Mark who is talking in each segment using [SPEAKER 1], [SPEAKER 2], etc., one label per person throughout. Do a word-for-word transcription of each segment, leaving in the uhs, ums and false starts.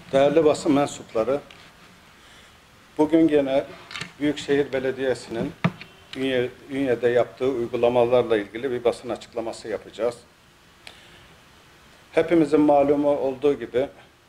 [SPEAKER 1] Değerli basın mensupları, bugün gene Büyükşehir Belediyesi'nin Ünye, Ünye'de yaptığı uygulamalarla ilgili bir basın açıklaması yapacağız. Hepimizin malumu olduğu gibi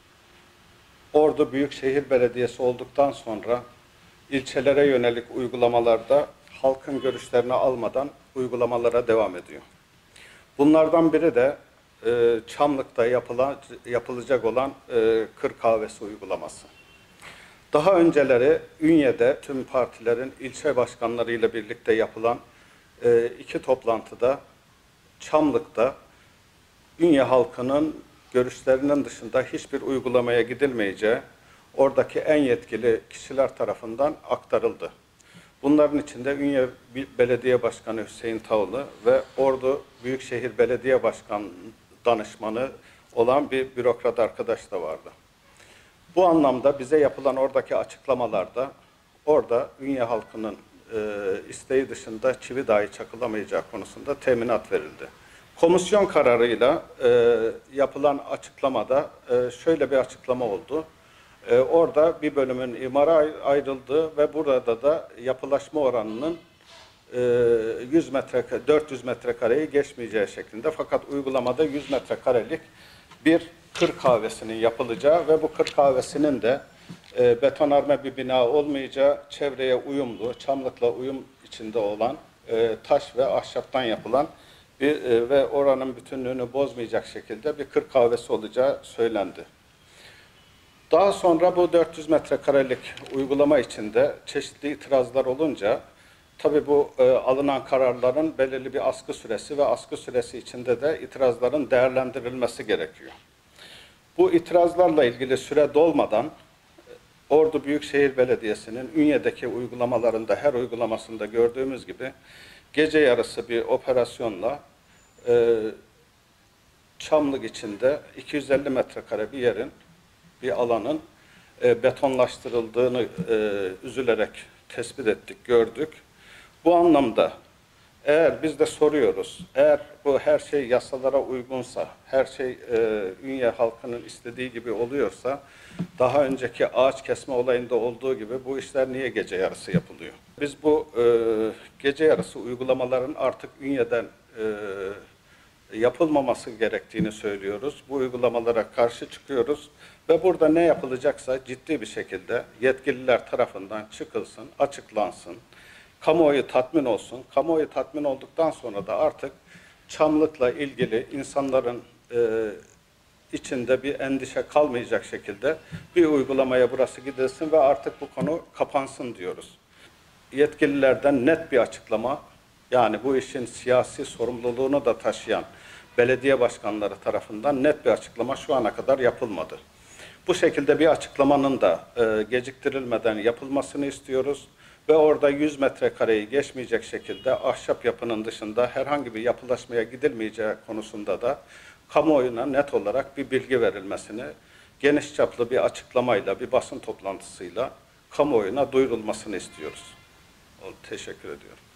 [SPEAKER 1] Ordu Büyükşehir Belediyesi olduktan sonra ilçelere yönelik uygulamalarda halkın görüşlerini almadan uygulamalara devam ediyor. Bunlardan biri de e, Çamlık'ta yapılan, yapılacak olan e, kır kahvesi uygulaması. Daha önceleri Ünye'de tüm partilerin ilçe başkanlarıyla birlikte yapılan e, iki toplantıda Çamlık'ta Ünye halkının görüşlerinin dışında hiçbir uygulamaya gidilmeyeceği oradaki en yetkili kişiler tarafından aktarıldı. Bunların içinde Ünye Belediye Başkanı Hüseyin Tavlı ve Ordu Büyükşehir Belediye Başkan danışmanı olan bir bürokrat arkadaş da vardı. Bu anlamda bize yapılan oradaki açıklamalarda orada Ünye halkının e, isteği dışında çivi dahi çakılamayacağı konusunda teminat verildi. Komisyon kararıyla e, yapılan açıklamada e, şöyle bir açıklama oldu. E, orada bir bölümün imara ayrıldığı ve burada da yapılaşma oranının e, yüz metre, dört yüz metrekareyi geçmeyeceği şeklinde, fakat uygulamada yüz metrekarelik bir kır kahvesinin yapılacağı ve bu kır kahvesinin de e, betonarme bir bina olmayacağı, çevreye uyumlu, Çamlık'la uyum içinde olan e, taş ve ahşaptan yapılan bir e, ve oranın bütünlüğünü bozmayacak şekilde bir kır kahvesi olacağı söylendi. Daha sonra bu dört yüz metrekarelik uygulama içinde çeşitli itirazlar olunca, tabii bu e, alınan kararların belirli bir askı süresi ve askı süresi içinde de itirazların değerlendirilmesi gerekiyor. Bu itirazlarla ilgili süre dolmadan Ordu Büyükşehir Belediyesi'nin Ünye'deki uygulamalarında, her uygulamasında gördüğümüz gibi gece yarısı bir operasyonla e, Çamlık içinde iki yüz elli metrekare bir yerin, bir alanın e, betonlaştırıldığını e, üzülerek tespit ettik, gördük. Bu anlamda eğer biz de soruyoruz, eğer bu her şey yasalara uygunsa, her şey e, Ünye halkının istediği gibi oluyorsa, daha önceki ağaç kesme olayında olduğu gibi bu işler niye gece yarısı yapılıyor? Biz bu e, gece yarısı uygulamaların artık Ünye'den e, yapılmaması gerektiğini söylüyoruz. Bu uygulamalara karşı çıkıyoruz ve burada ne yapılacaksa ciddi bir şekilde yetkililer tarafından çıkılsın, açıklansın. Kamuoyu tatmin olsun. Kamuoyu tatmin olduktan sonra da artık Çamlık'la ilgili insanların e, içinde bir endişe kalmayacak şekilde bir uygulamaya burası gidilsin ve artık bu konu kapansın diyoruz. Yetkililerden net bir açıklama, yani bu işin siyasi sorumluluğunu da taşıyan belediye başkanları tarafından net bir açıklama şu ana kadar yapılmadı. Bu şekilde bir açıklamanın da e, geciktirilmeden yapılmasını istiyoruz. Ve orada yüz metrekareyi geçmeyecek şekilde ahşap yapının dışında herhangi bir yapılaşmaya gidilmeyeceği konusunda da kamuoyuna net olarak bir bilgi verilmesini, geniş çaplı bir açıklamayla, bir basın toplantısıyla kamuoyuna duyurulmasını istiyoruz. Teşekkür ediyorum.